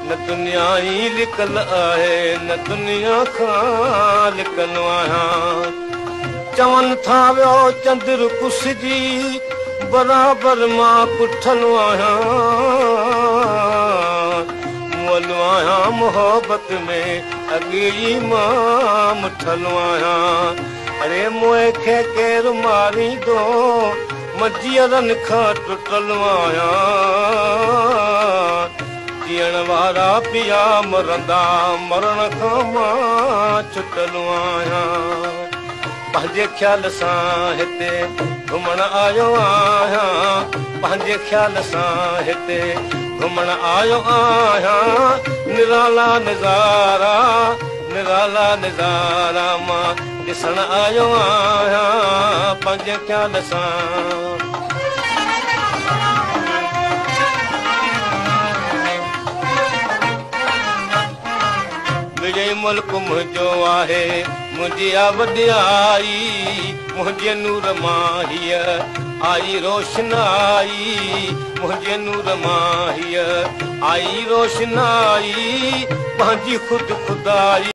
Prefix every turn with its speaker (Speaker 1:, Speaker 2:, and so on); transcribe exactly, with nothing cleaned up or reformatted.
Speaker 1: न दुनिया ई लिकल आहे न दुनिया खां लिकल आहियां। चवनि था वियो चंद्र कुसिजी बराबरि मां कुठल आहियां। मुअल आहियां मोहबत में अॻे ई मां मुठल आहियां। अरे मोए खे केरु मारींदो मजीअरनि खां टुटल आहियां। जीअण वारा पिया मरंदा मरण खां मां छुटल आहियां। पंहिंजे ख़्याल सां हिते घुमण आयो आहियां। पंहिंजे ख़्याल सां हिते घुमण आयो आहियां। निराला नज़ारा निराला नज़ारा मां ॾिसण आयो आहियां पंहिंजे ख़्याल सां। मुंहिंजे मुल्क मुंहिंजो आहे मुंहिंजी वॾियाई। मुंहिंजे नूर मां हीअ आई रोशनाई। मुंहिंजे नूर मां हीअ आई रोशनाई। पंहिंजी ख़ुदि खुदाई